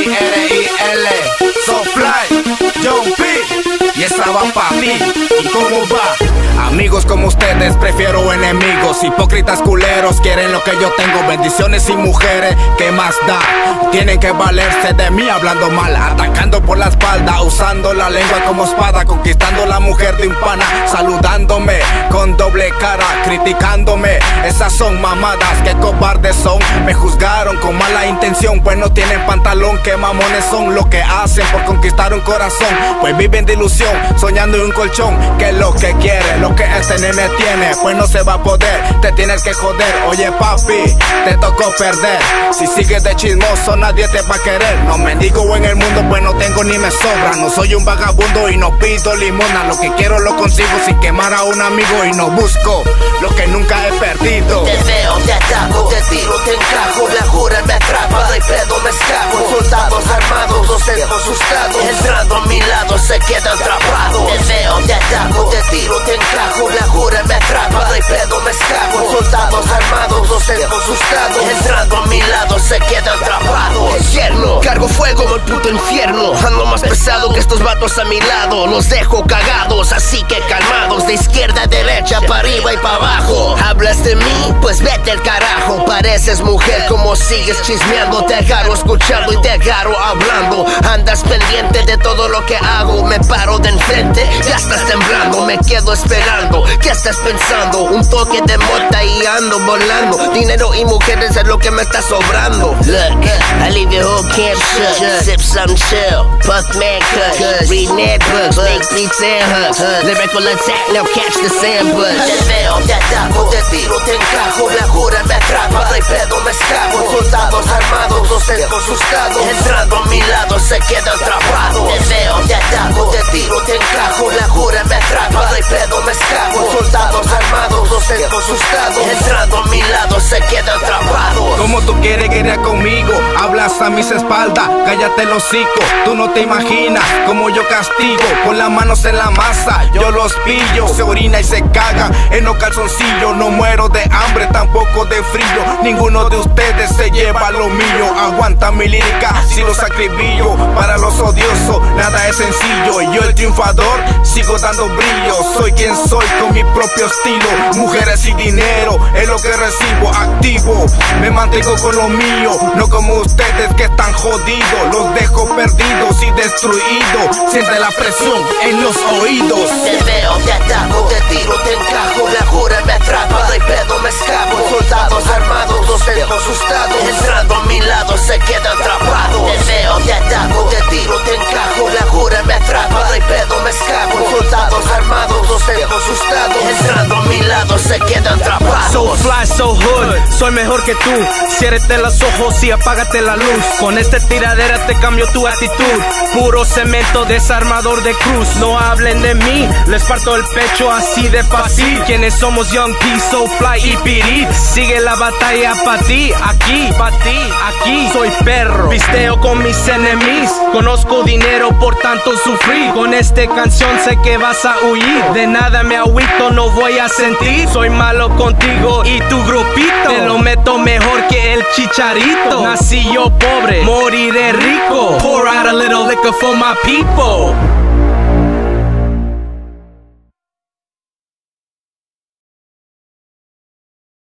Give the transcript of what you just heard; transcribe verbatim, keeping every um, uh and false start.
R I L, So Fly, John P. Y esa va pa' mí. ¿Y cómo va? Amigos como ustedes, prefiero enemigos. Hipócritas culeros, quieren lo que yo tengo. Bendiciones y mujeres, ¿qué más da? Tienen que valerse de mí hablando mal, atacando por la espalda, usando la lengua como espada, conquistando la mujer de un pana, saludándome con doble cara, criticándome. Esas son mamadas, que cobardes son. Me juzgaron con mala intención, pues no tienen pantalón. Que mamones son lo que hacen por conquistar un corazón, pues viven de ilusión, soñando en un colchón. Que es lo que quiere, lo que este nene tiene, pues no se va a poder, te tienes que joder. Oye papi, te tocó perder. Si sigues de chismoso nadie te va a querer. No mendigo en el mundo, pues no tengo ni me sobra. No soy un vagabundo y no pido limona. Lo que quiero lo consigo sin quemar a un amigo. Y no busco lo que nunca he perdido. Te veo, te ataco, te tiro, te encajo. La jura me atrapa, de pedo me escapo. Soldados armados, los dejo asustados. Entrando a mi lado se quedan atrapados. Te veo, te ataco, te tiro, te encajo. La jura me atrapa, de pedo me escapo. Soldados armados, los dejo asustados. Entrando a mi lado se quedan atrapados. Infierno, cargo fuego como el puto infierno. Ando más pesado que estos vatos a mi lado. Los dejo cagados, así que calmados. De izquierda a derecha, para arriba y para abajo. ¿Hablas de mí? Pues vete al carajo. Pareces mujer como sigues chismeando. Te agarro escuchando y te agarro hablando. Andas pendiente de todo lo que hago. Me paro de enfrente, ya estás temblando. Me quedo esperando, ¿qué estás pensando? Un toque de mota y ando volando. Dinero y mujeres es lo que me está sobrando. Look, I leave your whole camp shut. Sip some chill, puff man cut. Read net books, make beats and hugs. Lyrical attack, now catch the sandbush. Te veo, te ataco, te tiro, te encajo. La jura me atrapa, de pedo me escapo. Soldados armados, los dejo asustados. Entrando a mi lado se quedan atrapados. Te veo, te ataco, te tiro, te encajo. La jura me atrapa, de pedo me escapo. Soldados armados, los dejo asustados. Entrando a mi lado se quedan atrapados. Como tú quieres guerrear conmigo, hablas a mis espaldas, cállate el hocico. Tú no te imaginas como yo castigo. Con las manos en la masa, yo los pillo. Se orina y se caga en los calzoncillos. No muero de hambre, tampoco de frío. Ninguno de ustedes se lleva lo mío. Aguanta mi lírica si lo sacribillo. Para los odiosos nada es sencillo. Y yo el triunfador sigo dando brillo. Soy quien soy con mi propio estilo. Mujeres y dinero es lo que recibo. Activo, me mantengo con lo mío. No como ustedes que están jodidos. Los dejo perdidos y destruidos. Siente la presión en los oídos. Te veo, te ataco, te tiro, te encajo. La jura me atrapa, de pedo me escapo. Soldados armados, los dejo asustados. Entrando a mi lado se quedan atrapados. Te veo, te ataco, te tiro, te encajo. La jura me atrapa, de pedo me escapo. Soldados armados, los dejo asustados. Entrando a mi lado se quedan atrapados. So fly, so hood, soy mejor que tú. Ciérrate los ojos y apágate la luz. Con esta tiradera te cambio tu actitud. Puro cemento, desarmador de cruz. No hablen de mí, les parto el pecho así de fácil. Quienes somos Young P, So Fly y Pirit. Sigue la batalla pa' ti, aquí, pa' ti, aquí. Soy perro, pisteo con mis enemigos. Conozco dinero por tanto sufrir. Con esta canción sé que vas a huir. De nada me agüito, no voy a sentir. Soy malo contigo y tu grupito. Te lo meto mejor que el Chicharito. Nací yo pobre, moriré rico. Pour out a little liquor for my people.